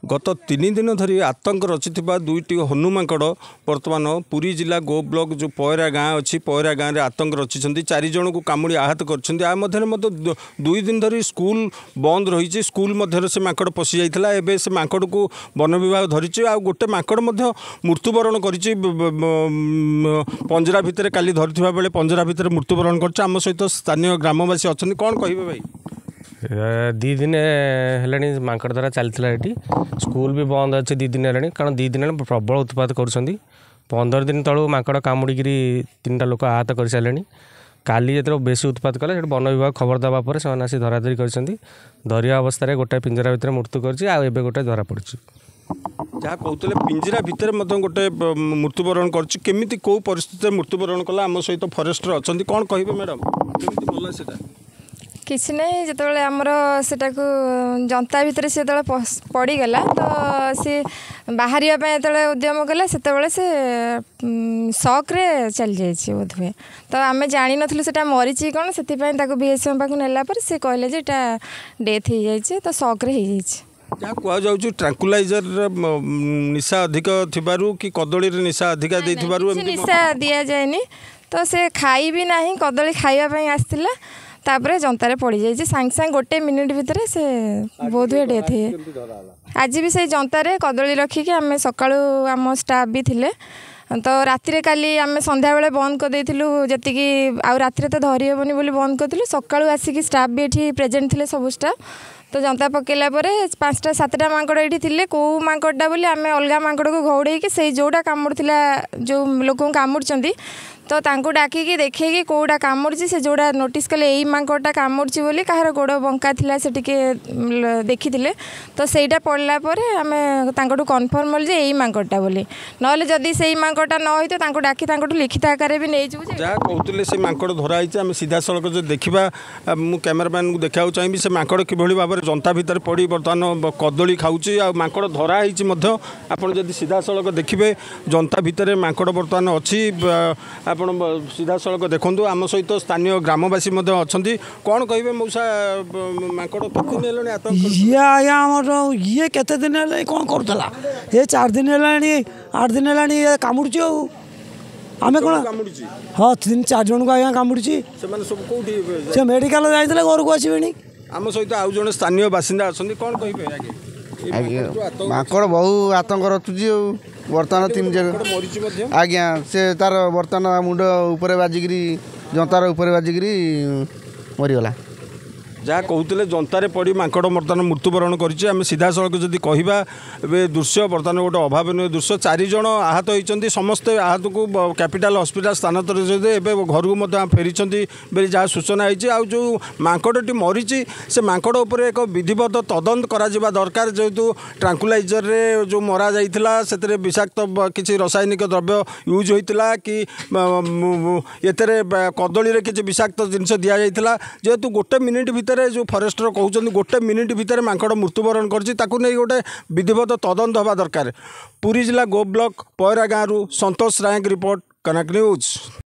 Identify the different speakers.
Speaker 1: गत 3 दिन धरी आतंक रचिथिबा दुईटी हनुमाकड़ वर्तमान पुरी जिला गो ब्लॉक जो पयरा गाँ अच्छी पयरा गाँव में आतंक रचिंट 4 जन को कामुड़ी आहत कर 2 दिन धरी स्कूल बंद रही स्कूल मध्य से माकड़ पशि जाता एवं से माकड़ को वन विभाग धरी आ गोटे माकड़ मृत्युवरण कर पंजरा भितर काली धरी बेले पंजरा भितर मृत्युवरण कर सहित स्थानीय ग्रामवासी अच्छा कौन कहे भाई
Speaker 2: 2 दिन है माकड़ द्वारा चलता ये स्कूल भी बंद अच्छे 2 दिन है कारण 2 दिन प्रबल उत्पात कर 15 दिन तलू माकड़ कामुड़ी 3टा लोक आहत कर सारे काली जो बेसी उत्पात कले वन विभाग खबर देवापर से आसी धराधरी कर धरिया अवस्था गोटे पिंजरा भितर मृत्यु कर गोटे धरा पड़ी
Speaker 1: जहाँ कहते पिंजरा भितर गोटे मृत्युवरण करमी कौ परिस्थिति मृत्युवरण कला आम सहित फरेस्टर अच्छा कौन कहे मैडम केमी गला से
Speaker 3: किसी नहीं जिते आमर सेटा को जनता भितर से पड़गला तो सी बाहर जो उद्यम कला से शॉक रे चल जाइए बोध हुए तो आम जानी नथिलु सेटा मरीची कौन से बीएसएम पाक नेला पर से कहले जे डेथ हो जाइए तो शॉक रे हो जाइए
Speaker 1: जहाँ कहुँ ट्रांकुलाइजर निशा अधिक थिबारु कि कदली निशा अधिक
Speaker 3: निशा दि जाए तो से खाई भी ना कदली खावाई आसला तापर जनतार पड़ जाइए सांगे सांगे गोटे मिनिट भितर से बहुत हुए डेथ है आज भी से जनतार कदली रखिकी आम सका आम स्टाफ भी थिले तो राति काली आम संध्या बेले बंद कर जी आउ राति तो धरी हेबनी बोली बंद करूँ सका आसिक स्टाफ भी ये प्रेजेंट थे सब स्टाफ तो जनता पकेला 5टा 7टा माकड़ ये थे कौ माकड़ा बोली आम अलग माकड़ को घौड़े से जोटा कामुड़ा जो लोक कामुड़ी तो तांको डाकिकी देखेकी कौटा कामुड़ी से जोड़ा नोटिस कले यही माकड़ा कामुड़ी बोली कहार गोड़ बंका थिला से टिके देखी तो सहीटा पड़ला आम तांको कन्फर्म होल यही माकड़ा बोली ना जदि से माकड़ा न होई तो डाकी लिखित आकार भी नहीं जाऊ
Speaker 1: जहाँ कहते से माकड़ धराई आम सीधा सड़क जो देखा मुझे कैमेरामैन को देखा चाहिए से माकड़ किभली भाव में जनता भितर पड़ी बर्तमान कदली खाऊँच आ माकड़ धराई आप सीधा सड़क देखिए जनता भितर माकड़ बर्तमान अच्छी आप सीधा सड़क देखूँ आम सहित स्थानीय ग्रामवासी अच्छा कौन कहे मौसा माकड़
Speaker 4: ये आज्ञा आम ये केते दिन है कौन करूला ये 4 दिन है 8 दिन है कामुड़ी आम कौन हाँ 3-4 जन को आज्ञा कामुड़ी से मेडिकल जाते घर को आसबे
Speaker 1: आम सहित आउ जड़े स्थानीय बासिंदा अच्छा कौन कहे
Speaker 5: माकड़ बहु आतंक रचुची बर्तमान 3 जन आज्ञा से तार बर्तमान मुंड उपर बाजिकी जनतार उपर बाजिकी मरीगला
Speaker 1: जहाँ कहते जनतार पड़ी माकड़ बर्तमान मृत्युवरण कर सीधा सड़क जदि कहवा दृश्य बर्तमान गोटे अभावन दृश्य 4 जन आहत होती समस्ते आहत को कैपिटाल हॉस्पिटल स्थानांतरित घर को फेरी जहाँ सूचना है जो माकड़टी मरीची से माकड़ उपर एक विधिवत तदंत करा दरकार जेहेतु ट्रांकुलाइजर रे जो मरा जाइथिला से विषाक्त किसी रासायनिक द्रव्य यूज होता कि ये कदली रे किसी विषाक्त जिनस दि जाइथिला जेहेतु गोटे मिनिट भितर जो फरेस्टर कहते गोटे मिनिट भितर माकड़ मृत्युवरण कर गोटे विधिवत तदंत हवा दरकार। पुरी जिला गो ब्लॉक पयरा गाँव संतोष राय रिपोर्ट कनक न्यूज।